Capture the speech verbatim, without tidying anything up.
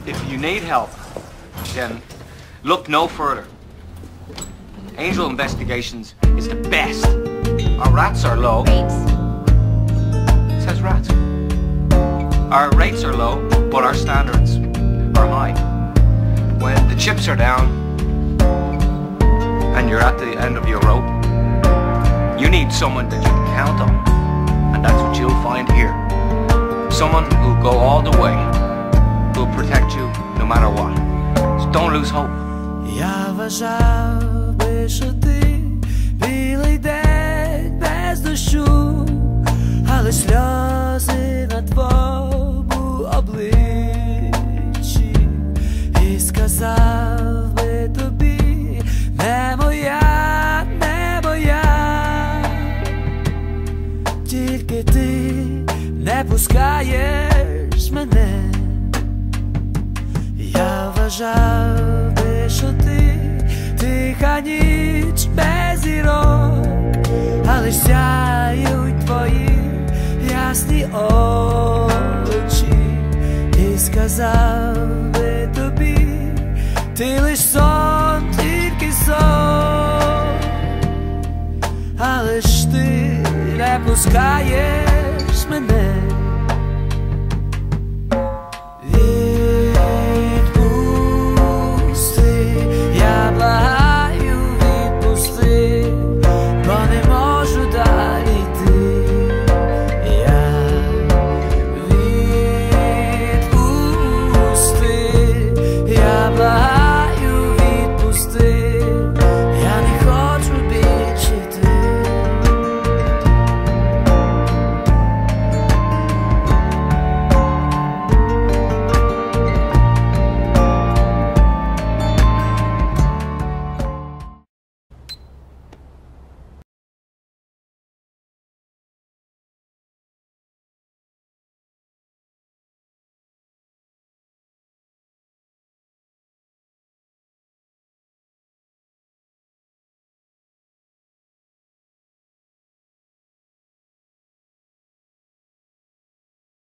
If you need help, then look no further. Angel Investigations is the best. Our rats are low. Rates. It says rats. Our rates are low, but our standards are high. When the chips are down and you're at the end of your rope, you need someone that you can count on. And that's what you'll find here. Someone who'll go all the way, who'll protect you no matter what. So don't lose hope. Я вважав би, що ти білий день без дощу, але сльози на твоєму обличчі, і сказав би тобі: не моя, не моя, тільки ти не пускаєш мене. Я вважав би, що ти тиха ніч без зірок, але сяють твої ясні очі, і сказав би тобі: ти лиш сон, тільки сон, але ж ти не пускаєш мене.